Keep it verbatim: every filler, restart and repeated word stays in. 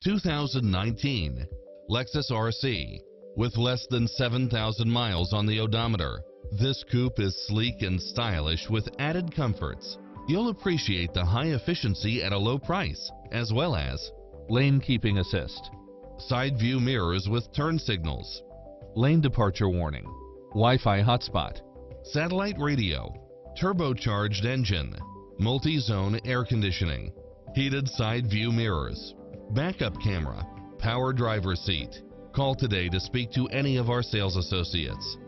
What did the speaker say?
two thousand nineteen Lexus R C. With less than seven thousand miles on the odometer, this coupe is sleek and stylish with added comforts. You'll appreciate the high efficiency at a low price, as well as lane keeping assist, side view mirrors with turn signals, lane departure warning, Wi-Fi hotspot, satellite radio, turbocharged engine, multi-zone air conditioning, heated side view mirrors, backup camera, power driver seat. Call today to speak to any of our sales associates.